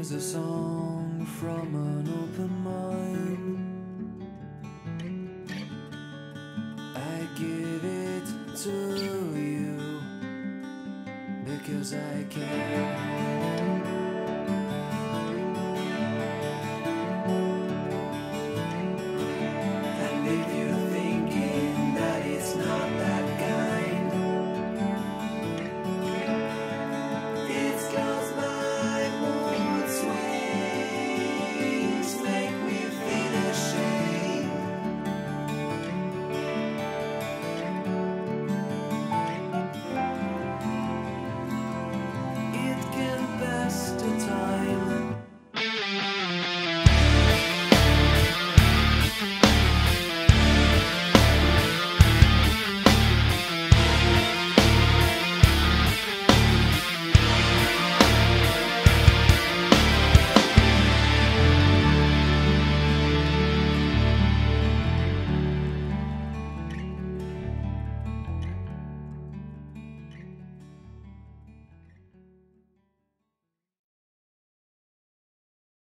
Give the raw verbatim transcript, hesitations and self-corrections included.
is a song from an open mind. I give it to you because I care.